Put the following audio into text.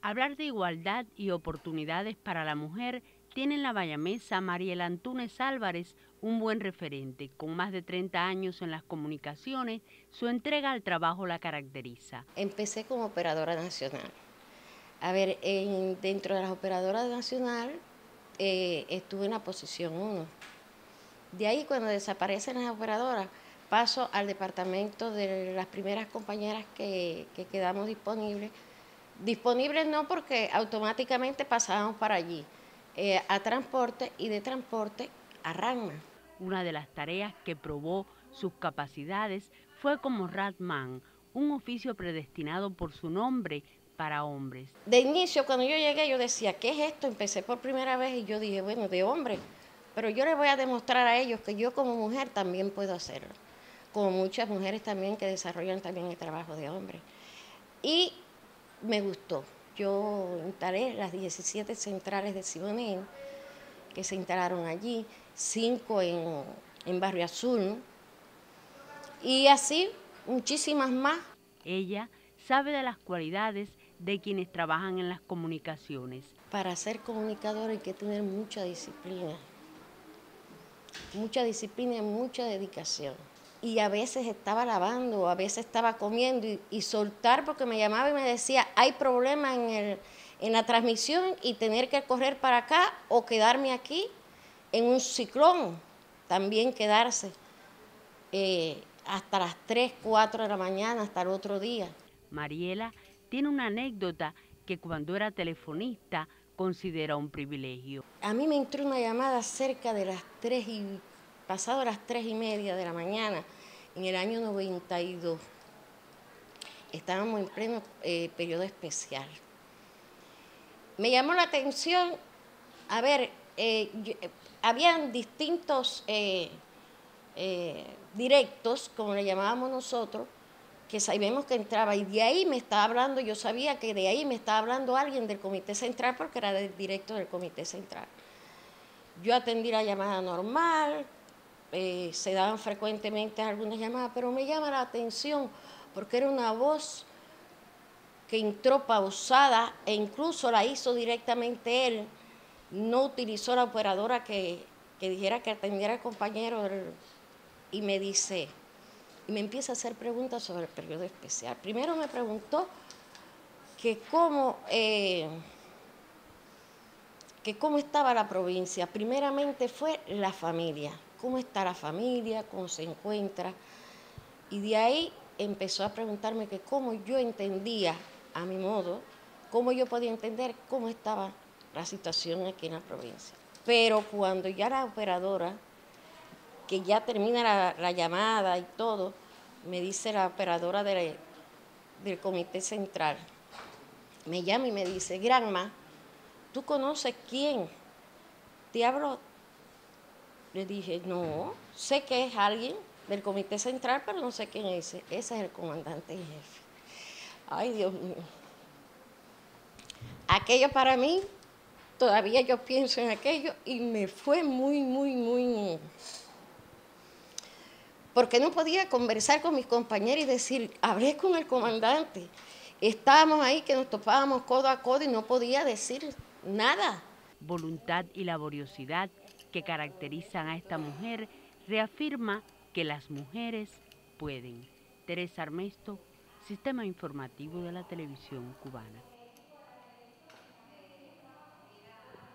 Hablar de igualdad y oportunidades para la mujer tiene en la bayamesa Mariela Antúnez Álvarez un buen referente. Con más de 30 años en las comunicaciones, su entrega al trabajo la caracteriza. Empecé como operadora nacional. A ver, dentro de las operadoras nacional estuve en la posición 1. De ahí, cuando desaparecen las operadoras, paso al departamento de las primeras compañeras que quedamos disponibles. Disponibles no, porque automáticamente pasábamos para allí, a transporte, y de transporte a RANMA. Una de las tareas que probó sus capacidades fue como Ratman, un oficio predestinado por su nombre para hombres. De inicio, cuando yo llegué, yo decía, ¿qué es esto? Empecé por primera vez y yo dije, bueno, de hombre, pero yo les voy a demostrar a ellos que yo como mujer también puedo hacerlo, como muchas mujeres también que desarrollan también el trabajo de hombre. Y me gustó. Yo instalé las 17 centrales de Siboney, que se instalaron allí, 5 en Barrio Azul, y así muchísimas más. Ella sabe de las cualidades de quienes trabajan en las comunicaciones. Para ser comunicador hay que tener mucha disciplina y mucha dedicación. Y a veces estaba lavando, a veces estaba comiendo y soltar, porque me llamaba y me decía, hay problema en la transmisión, y tener que correr para acá o quedarme aquí en un ciclón, también quedarse hasta las 3, 4 de la mañana, hasta el otro día. Mariela tiene una anécdota que cuando era telefonista considera un privilegio. A mí me entró una llamada cerca de las 3 pasado las 3:30 de la mañana, en el año 92. Estábamos en pleno periodo especial. Me llamó la atención, a ver, habían distintos directos, como le llamábamos nosotros, que sabíamos que entraba, y de ahí me estaba hablando, yo sabía que de ahí me estaba hablando alguien del Comité Central, porque era del directo del Comité Central. Yo atendí la llamada normal, se daban frecuentemente algunas llamadas, pero me llama la atención porque era una voz que entró pausada, e incluso la hizo directamente él. No utilizó la operadora que dijera que atendiera al compañero, y me dice, y me empieza a hacer preguntas sobre el periodo especial. Primero me preguntó que cómo estaba la provincia. Primeramente fue la familia, cómo está la familia, cómo se encuentra, y de ahí empezó a preguntarme que cómo yo entendía, a mi modo, cómo yo podía entender cómo estaba la situación aquí en la provincia. Pero cuando ya la operadora, que ya termina la llamada y todo, me dice la operadora del Comité Central, me llama y me dice, Granma, ¿tú conoces quién te habló? Le dije, no, sé que es alguien del Comité Central, pero no sé quién es ese. Ese es el comandante en jefe. Ay, Dios mío. Aquello para mí, todavía yo pienso en aquello, y me fue muy... Porque no podía conversar con mis compañeros y decir, hablé con el comandante. Estábamos ahí que nos topábamos codo a codo y no podía decir nada. Voluntad y laboriosidad que caracterizan a esta mujer reafirma que las mujeres pueden. Teresa Armesto, Sistema Informativo de la Televisión Cubana.